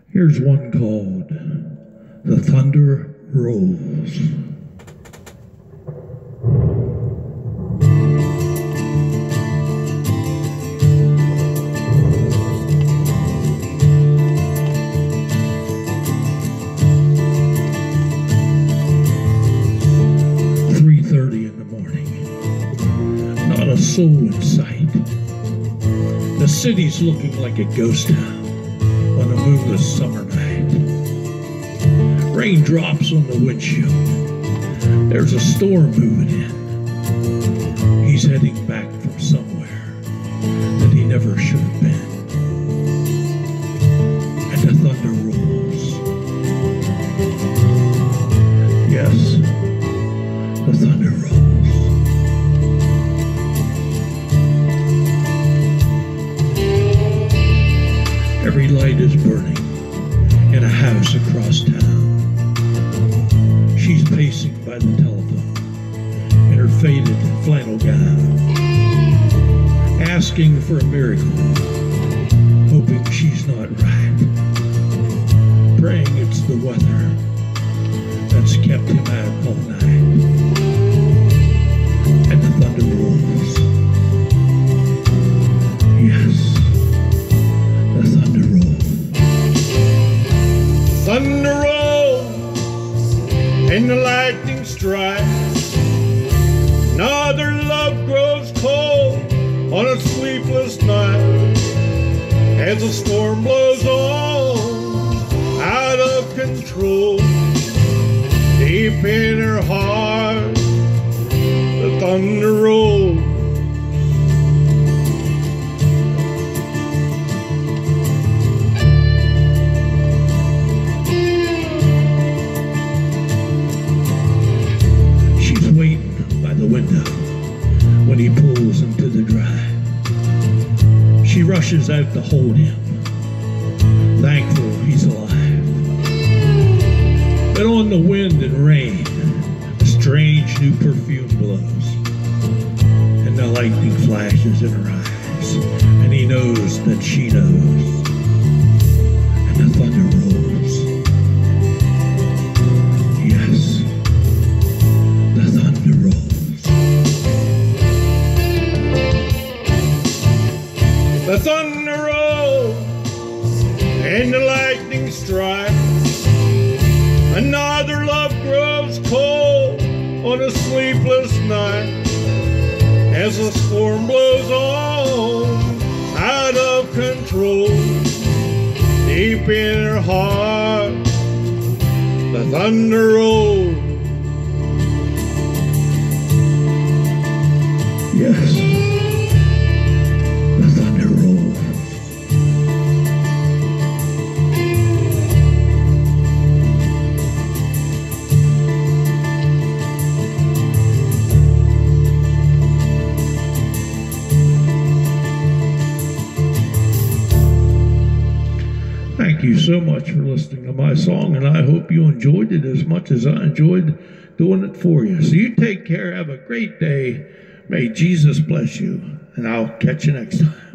Here's one called The Thunder Rolls. 3:30 in the morning. Not a soul in sight. The city's looking like a ghost town on a moonless summer night. Raindrops on the windshield. There's a storm moving in. He's heading back from somewhere that he never should have been. And the thunder rolls. Yes, the thunder rolls. Every light is burning in a house across town. She's pacing by the telephone in her faded flannel gown, asking for a miracle, hoping she's not right, praying it's the weather that's kept him out all night. And the thunder rolls. Yes, the thunder rolls. Thunder rolls and the lightning strikes. Another love grows cold on a sleepless night. As the storm blows on out of control, deep in her heart, the thunder rolls. She's waiting by the window when he pulls into the drive. She rushes out to hold him, thankful he's alive. But on the wind and rain, a strange new perfume blows, and the lightning flashes in her eyes, and he knows that she knows. And the thunder rolls. Yes, the thunder rolls. The thunder rolls and the lightning strikes. Another love grows cold on a sleepless night. As the storm blows on out of control, deep in her heart, the thunder rolls. Yes, the thunder rolls. Thank you so much for listening to my song, and I hope you enjoyed it as much as I enjoyed doing it for you. So you take care, have a great day. May Jesus bless you, and I'll catch you next time.